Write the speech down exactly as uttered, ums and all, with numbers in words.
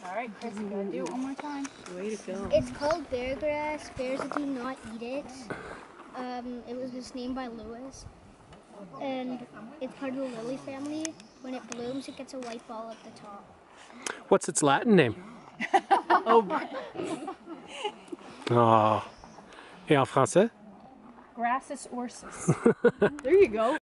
All right, Chris, you gotta do it one more time. Way to go. It's called bear grass. Bears do not eat it. Um, it was just named by Lewis. And it's part of the lily family. When it blooms, it gets a white ball at the top. What's its Latin name? Oh. Oh. Et en français? Grassus ursus. There you go.